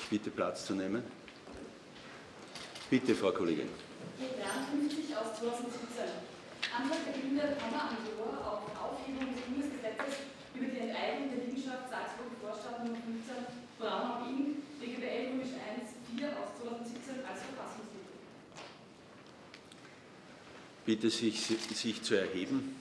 bitte Platz zu nehmen. Bitte, Frau Kollegin. G53 aus 2017. Antrag der Gründer Kammer-Angeber auf Aufhebung des Bundesgesetzes über die Enteignung der Liegenschaft Salzburg-Vorstadt Nr. 15 Braunau-Inn, BGBL #1-4 aus 2017 als Verfassungsmittel. Bitte sich zu erheben.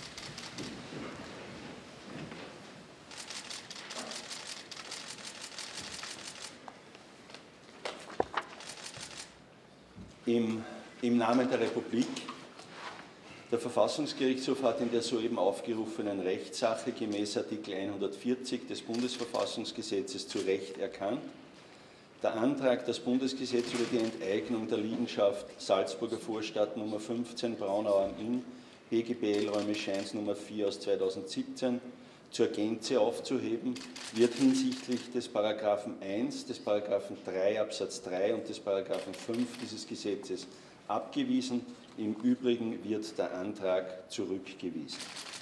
Im Namen der Republik. Der Verfassungsgerichtshof hat in der soeben aufgerufenen Rechtssache gemäß Artikel 140 des Bundesverfassungsgesetzes zu Recht erkannt: Der Antrag, das Bundesgesetz über die Enteignung der Liegenschaft Salzburger Vorstadt Nr. 15 Braunau am Inn, BGBL #1 Nr. 4 aus 2017, zur Gänze aufzuheben, wird hinsichtlich des Paragraphen 1, des Paragraphen 3 Absatz 3 und des Paragraphen 5 dieses Gesetzes abgewiesen. Im Übrigen wird der Antrag zurückgewiesen.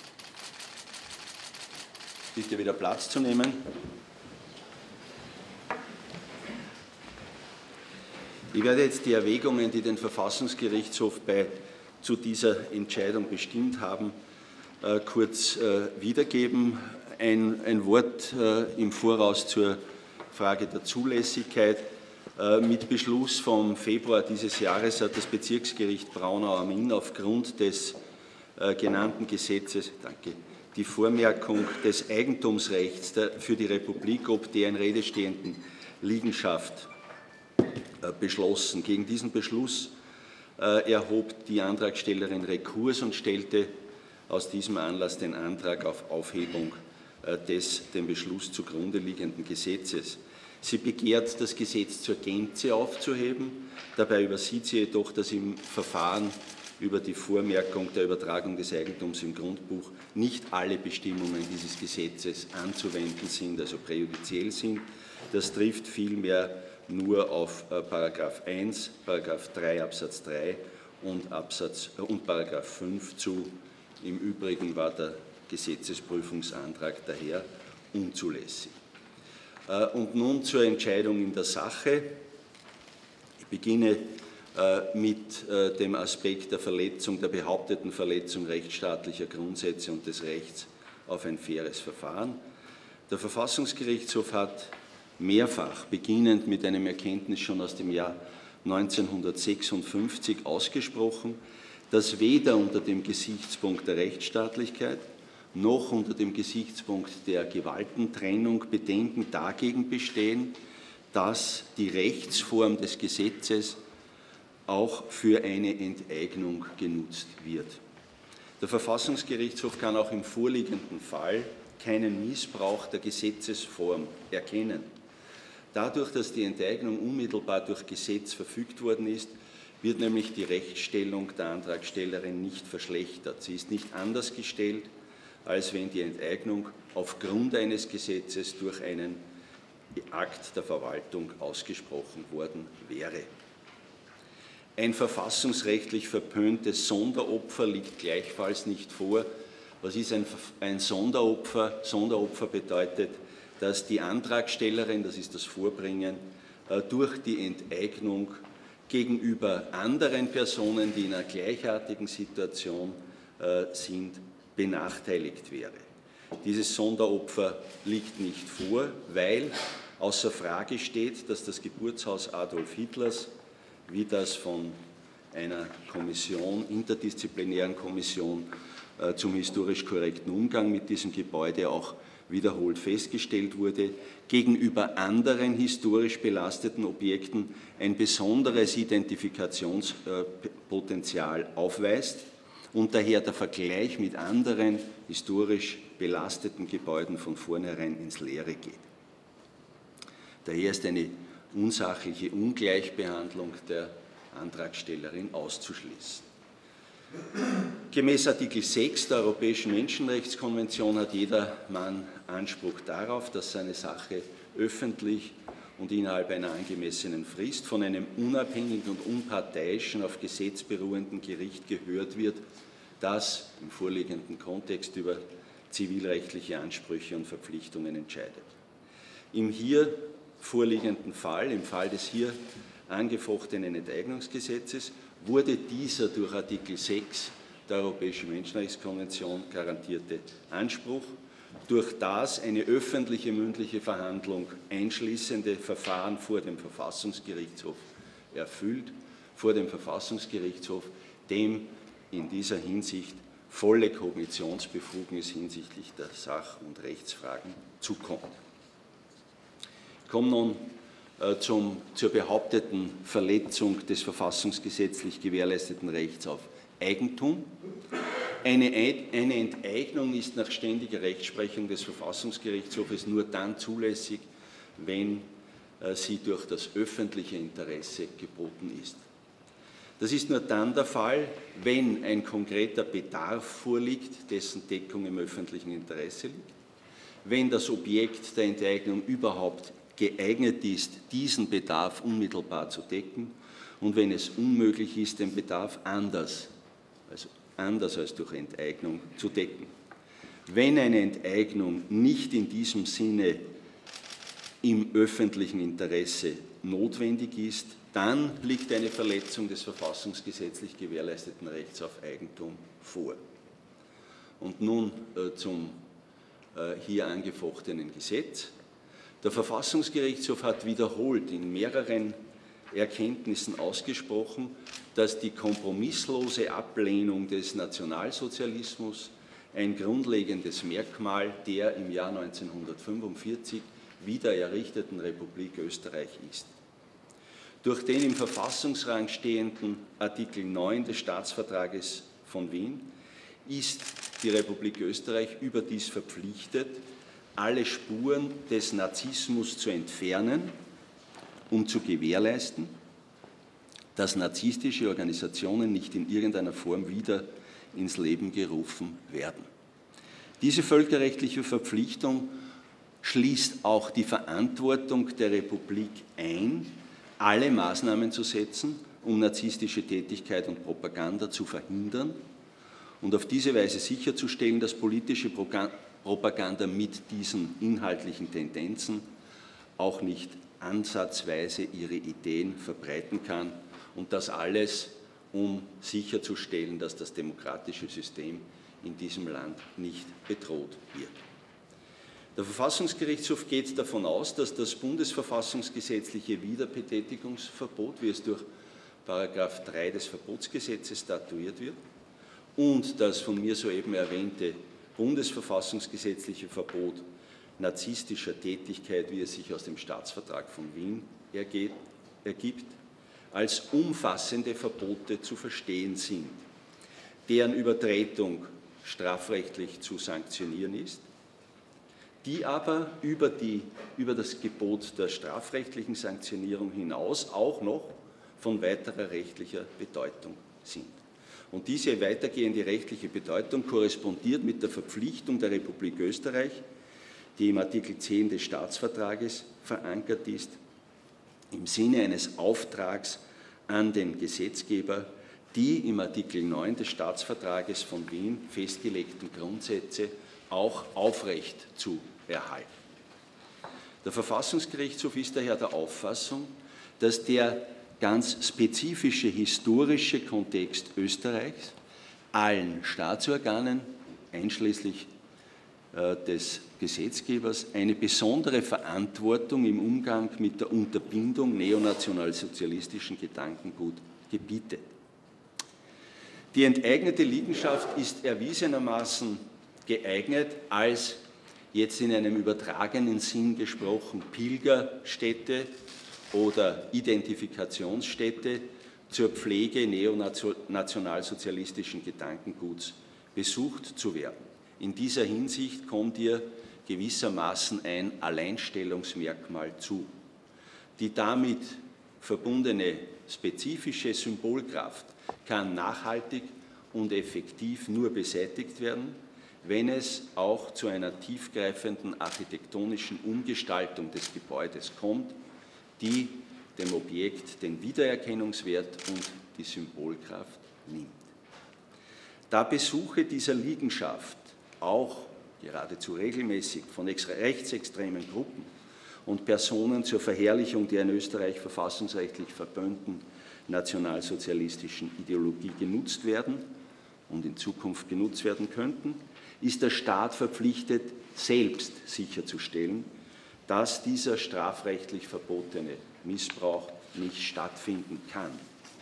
Bitte wieder Platz zu nehmen. Ich werde jetzt die Erwägungen, die den Verfassungsgerichtshof zu dieser Entscheidung bestimmt haben, kurz wiedergeben. Ein Wort im Voraus zur Frage der Zulässigkeit. Mit Beschluss vom Februar dieses Jahres hat das Bezirksgericht Braunau am Inn aufgrund des genannten Gesetzes die Vormerkung des Eigentumsrechts für die Republik ob der in Rede stehenden Liegenschaft beschlossen. Gegen diesen Beschluss erhob die Antragstellerin Rekurs und stellte aus diesem Anlass den Antrag auf Aufhebung des dem Beschluss zugrunde liegenden Gesetzes. Sie begehrt, das Gesetz zur Gänze aufzuheben. Dabei übersieht sie jedoch, dass im Verfahren über die Vormerkung der Übertragung des Eigentums im Grundbuch nicht alle Bestimmungen dieses Gesetzes anzuwenden sind, also präjudiziell sind. Das trifft vielmehr nur auf Paragraph 1, Paragraph 3 Absatz 3 und Paragraph 5 zu. Im Übrigen war der Gesetzesprüfungsantrag daher unzulässig. Und nun zur Entscheidung in der Sache. Ich beginne mit dem Aspekt der behaupteten Verletzung rechtsstaatlicher Grundsätze und des Rechts auf ein faires Verfahren. Der Verfassungsgerichtshof hat mehrfach, beginnend mit einem Erkenntnis schon aus dem Jahr 1956, ausgesprochen, dass weder unter dem Gesichtspunkt der Rechtsstaatlichkeit noch unter dem Gesichtspunkt der Gewaltentrennung Bedenken dagegen bestehen, dass die Rechtsform des Gesetzes auch für eine Enteignung genutzt wird. Der Verfassungsgerichtshof kann auch im vorliegenden Fall keinen Missbrauch der Gesetzesform erkennen. Dadurch, dass die Enteignung unmittelbar durch Gesetz verfügt worden ist, wird nämlich die Rechtsstellung der Antragstellerin nicht verschlechtert. Sie ist nicht anders gestellt, als wenn die Enteignung aufgrund eines Gesetzes durch einen Akt der Verwaltung ausgesprochen worden wäre. Ein verfassungsrechtlich verpöntes Sonderopfer liegt gleichfalls nicht vor. Was ist ein Sonderopfer? Sonderopfer bedeutet, dass die Antragstellerin, das ist das Vorbringen, durch die Enteignung gegenüber anderen Personen, die in einer gleichartigen Situation sind, benachteiligt wäre. Dieses Sonderopfer liegt nicht vor, weil außer Frage steht, dass das Geburtshaus Adolf Hitlers, wie das von einer Kommission, interdisziplinären Kommission zum historisch korrekten Umgang mit diesem Gebäude auch wiederholt festgestellt wurde, gegenüber anderen historisch belasteten Objekten ein besonderes Identifikationspotenzial aufweist und daher der Vergleich mit anderen historisch belasteten Gebäuden von vornherein ins Leere geht. Daher ist eine unsachliche Ungleichbehandlung der Antragstellerin auszuschließen. Gemäß Artikel 6 der Europäischen Menschenrechtskonvention hat jeder Mann Anspruch darauf, dass seine Sache öffentlich und innerhalb einer angemessenen Frist von einem unabhängigen und unparteiischen, auf Gesetz beruhenden Gericht gehört wird, das im vorliegenden Kontext über zivilrechtliche Ansprüche und Verpflichtungen entscheidet. Im hier vorliegenden Fall, im Fall des hier angefochtenen Enteignungsgesetzes, wurde dieser durch Artikel 6 der Europäischen Menschenrechtskonvention garantierte Anspruch durch das eine öffentliche mündliche Verhandlung einschließende Verfahren vor dem Verfassungsgerichtshof erfüllt, vor dem Verfassungsgerichtshof, dem in dieser Hinsicht volle Kognitionsbefugnis hinsichtlich der Sach- und Rechtsfragen zukommt. Ich komme nun zur behaupteten Verletzung des verfassungsgesetzlich gewährleisteten Rechts auf Eigentum. Eine Enteignung ist nach ständiger Rechtsprechung des Verfassungsgerichtshofes nur dann zulässig, wenn sie durch das öffentliche Interesse geboten ist. Das ist nur dann der Fall, wenn ein konkreter Bedarf vorliegt, dessen Deckung im öffentlichen Interesse liegt, wenn das Objekt der Enteignung überhaupt geeignet ist, diesen Bedarf unmittelbar zu decken und wenn es unmöglich ist, den Bedarf anders als durch Enteignung zu decken. Wenn eine Enteignung nicht in diesem Sinne im öffentlichen Interesse notwendig ist, dann liegt eine Verletzung des verfassungsgesetzlich gewährleisteten Rechts auf Eigentum vor. Und nun zum hier angefochtenen Gesetz. Der Verfassungsgerichtshof hat wiederholt in mehreren Erkenntnissen ausgesprochen, dass die kompromisslose Ablehnung des Nationalsozialismus ein grundlegendes Merkmal der im Jahr 1945 wieder errichteten Republik Österreich ist. Durch den im Verfassungsrang stehenden Artikel 9 des Staatsvertrages von Wien ist die Republik Österreich überdies verpflichtet, alle Spuren des Nazismus zu entfernen, um zu gewährleisten, dass narzisstische Organisationen nicht in irgendeiner Form wieder ins Leben gerufen werden. Diese völkerrechtliche Verpflichtung schließt auch die Verantwortung der Republik ein, alle Maßnahmen zu setzen, um narzisstische Tätigkeit und Propaganda zu verhindern und auf diese Weise sicherzustellen, dass politische Propaganda mit diesen inhaltlichen Tendenzen auch nicht ansatzweise ihre Ideen verbreiten kann und das alles, um sicherzustellen, dass das demokratische System in diesem Land nicht bedroht wird. Der Verfassungsgerichtshof geht davon aus, dass das bundesverfassungsgesetzliche Wiederbetätigungsverbot, wie es durch § 3 des Verbotsgesetzes statuiert wird, und das von mir soeben erwähnte bundesverfassungsgesetzliche Verbot narzisstischer Tätigkeit, wie es sich aus dem Staatsvertrag von Wien ergibt, als umfassende Verbote zu verstehen sind, deren Übertretung strafrechtlich zu sanktionieren ist, die aber über das Gebot der strafrechtlichen Sanktionierung hinaus auch noch von weiterer rechtlicher Bedeutung sind. Und diese weitergehende rechtliche Bedeutung korrespondiert mit der Verpflichtung der Republik Österreich, die im Artikel 10 des Staatsvertrages verankert ist, im Sinne eines Auftrags an den Gesetzgeber, die im Artikel 9 des Staatsvertrages von Wien festgelegten Grundsätze auch aufrecht zu erhalten. Der Verfassungsgerichtshof ist daher der Auffassung, dass der ganz spezifische historische Kontext Österreichs allen Staatsorganen, einschließlich des Gesetzgebers, eine besondere Verantwortung im Umgang mit der Unterbindung neonationalsozialistischen Gedankengut gebietet. Die enteignete Liegenschaft ist erwiesenermaßen geeignet als, jetzt in einem übertragenen Sinn gesprochen, Pilgerstätte oder Identifikationsstätte zur Pflege neonationalsozialistischen Gedankenguts besucht zu werden. In dieser Hinsicht kommt ihr gewissermaßen ein Alleinstellungsmerkmal zu. Die damit verbundene spezifische Symbolkraft kann nachhaltig und effektiv nur beseitigt werden, wenn es auch zu einer tiefgreifenden architektonischen Umgestaltung des Gebäudes kommt, die dem Objekt den Wiedererkennungswert und die Symbolkraft nimmt. Da Besuche dieser Liegenschaft auch geradezu regelmäßig von rechtsextremen Gruppen und Personen zur Verherrlichung der in Österreich verfassungsrechtlich verböhnten nationalsozialistischen Ideologie genutzt werden und in Zukunft genutzt werden könnten, ist der Staat verpflichtet, selbst sicherzustellen, dass dieser strafrechtlich verbotene Missbrauch nicht stattfinden kann.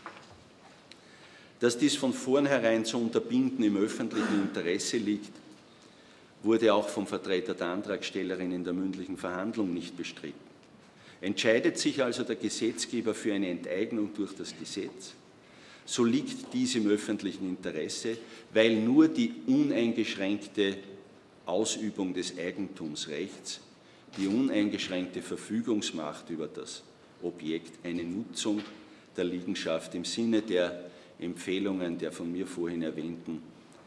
Dass dies von vornherein zu unterbinden im öffentlichen Interesse liegt, wurde auch vom Vertreter der Antragstellerin in der mündlichen Verhandlung nicht bestritten. Entscheidet sich also der Gesetzgeber für eine Enteignung durch das Gesetz, so liegt dies im öffentlichen Interesse, weil nur die uneingeschränkte Ausübung des Eigentumsrechts, die uneingeschränkte Verfügungsmacht über das Objekt, eine Nutzung der Liegenschaft im Sinne der Empfehlungen der von mir vorhin erwähnten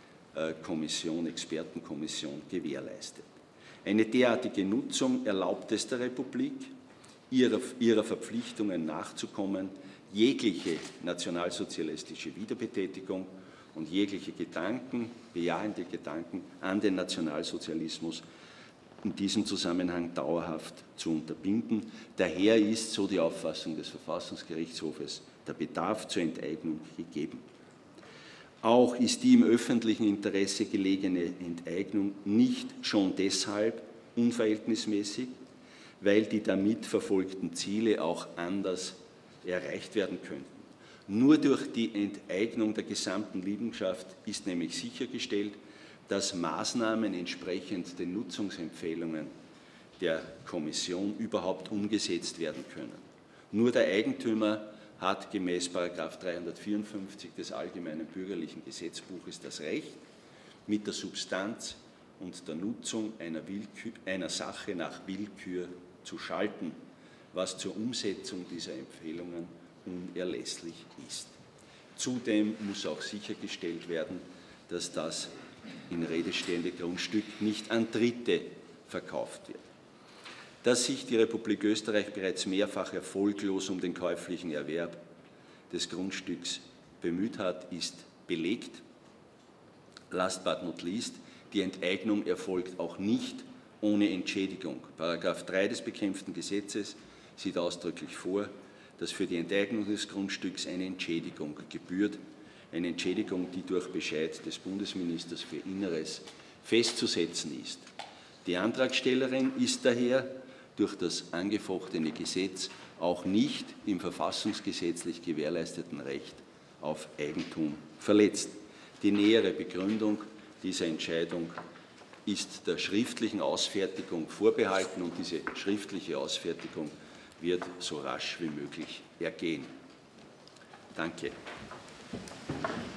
Expertenkommission gewährleistet. Eine derartige Nutzung erlaubt es der Republik, ihrer Verpflichtungen nachzukommen, jegliche nationalsozialistische Wiederbetätigung und jegliche bejahende Gedanken an den Nationalsozialismus in diesem Zusammenhang dauerhaft zu unterbinden. Daher ist, so die Auffassung des Verfassungsgerichtshofes, der Bedarf zur Enteignung gegeben. Auch ist die im öffentlichen Interesse gelegene Enteignung nicht schon deshalb unverhältnismäßig, weil die damit verfolgten Ziele auch anders erreicht werden könnten. Nur durch die Enteignung der gesamten Liegenschaft ist nämlich sichergestellt, dass Maßnahmen entsprechend den Nutzungsempfehlungen der Kommission überhaupt umgesetzt werden können. Nur der Eigentümer hat gemäß § 354 des Allgemeinen Bürgerlichen Gesetzbuches das Recht, mit der Substanz und der Nutzung einer Sache nach Willkür zu schalten, was zur Umsetzung dieser Empfehlungen unerlässlich ist. Zudem muss auch sichergestellt werden, dass das in Rede stehende Grundstück nicht an Dritte verkauft wird. Dass sich die Republik Österreich bereits mehrfach erfolglos um den käuflichen Erwerb des Grundstücks bemüht hat, ist belegt. Last but not least, die Enteignung erfolgt auch nicht ohne Entschädigung. § 3 des bekämpften Gesetzes sieht ausdrücklich vor, dass für die Enteignung des Grundstücks eine Entschädigung gebührt, eine Entschädigung, die durch Bescheid des Bundesministers für Inneres festzusetzen ist. Die Antragstellerin ist daher durch das angefochtene Gesetz auch nicht im verfassungsgesetzlich gewährleisteten Recht auf Eigentum verletzt. Die nähere Begründung dieser Entscheidung ist der schriftlichen Ausfertigung vorbehalten und diese schriftliche Ausfertigung wird so rasch wie möglich ergehen. Danke.